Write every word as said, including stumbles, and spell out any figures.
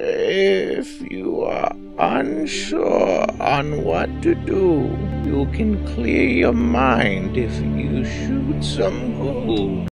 If you are unsure on what to do, you can clear your mind if you shoot some gold.